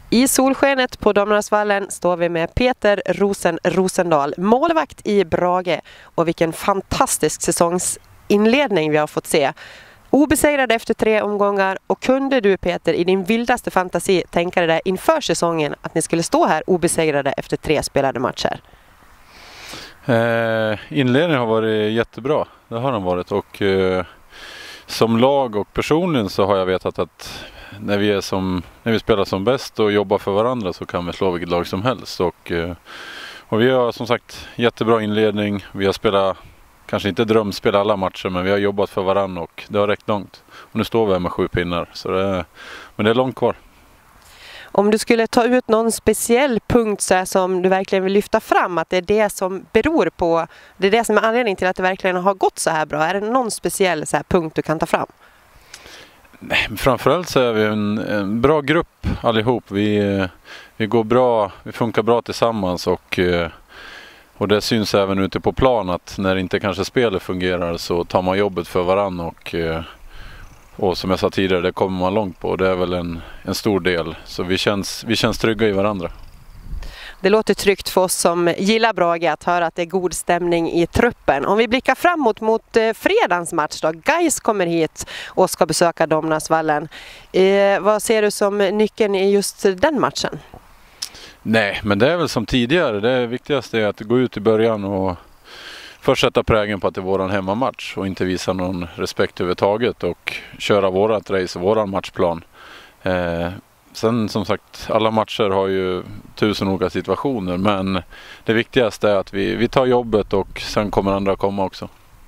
I solskenet på Domnarsvallen står vi med Peter Rosendahl, målvakt i Brage. Och vilken fantastisk säsongsinledning vi har fått se. Obesegrad efter 3 omgångar, och kunde du, Peter, i din vildaste fantasi tänka dig där inför säsongen att ni skulle stå här obesegrade efter 3 spelade matcher? Inledningen har varit jättebra, det har den varit, och som lag och personligen så har jag vetat att när vi spelar som bäst och jobbar för varandra så kan vi slå vilket lag som helst, och vi har som sagt jättebra inledning. Vi har spelat, kanske inte drömspel alla matcher, men vi har jobbat för varandra och det har räckt långt. Och nu står vi här med 7 pinnar, men det är långt kvar. Om du skulle ta ut någon speciell punkt så här, som du verkligen vill lyfta fram, att det är det som beror på, det är det som är anledningen till att det verkligen har gått så här bra. Är det någon speciell så här punkt du kan ta fram? Nej, framförallt så är vi en bra grupp allihop. Vi går bra, vi funkar bra tillsammans, och det syns även ute på plan att när inte kanske spelet fungerar så tar man jobbet för varandra, och som jag sa tidigare, det kommer man långt på. Det är väl en stor del. Så vi känns trygga i varandra. Det låter tryggt för oss som gillar Brage att höra att det är god stämning i truppen. Om vi blickar framåt mot fredagens match då. Gais kommer hit och ska besöka Domnarsvallen. Vad ser du som nyckeln i just den matchen? Nej, men det är väl som tidigare. Det viktigaste är att gå ut i början och först sätta prägen på att det är våran hemmamatch och inte visa någon respekt överhuvudtaget och köra vårat race, våran matchplan. Sen som sagt, alla matcher har ju 1000 olika situationer, men det viktigaste är att vi tar jobbet och sen kommer andra komma också.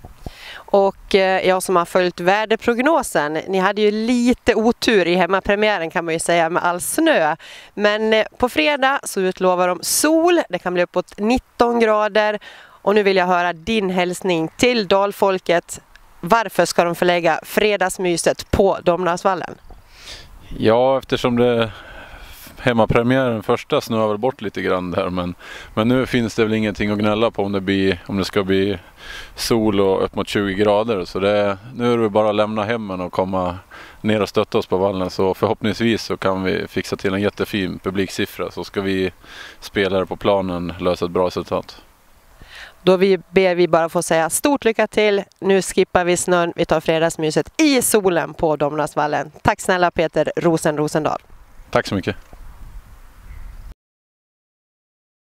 Och jag som har följt väderprognosen, ni hade ju lite otur i hemmapremiären kan man ju säga med all snö. Men på fredag så utlovar de sol, det kan bli uppåt 19 grader. Och nu vill jag höra din hälsning till dalfolket. Varför ska de förlägga fredagsmyset på Domnarsvallen? Ja, eftersom det hemmapremiären första snöar väl bort lite grann där, men nu finns det väl ingenting att gnälla på om det ska bli sol och upp mot 20 grader. Så nu är det bara att lämna hemmen och komma ner och stötta oss på vallen, så förhoppningsvis så kan vi fixa till en jättefin publiksiffra, så ska vi spelare på planen lösa ett bra resultat. Då ber vi bara få säga stort lycka till. Nu skippar vi snön, vi tar fredagsmyset i solen på Domnarsvallen. Tack snälla Peter Rosendahl. Tack så mycket.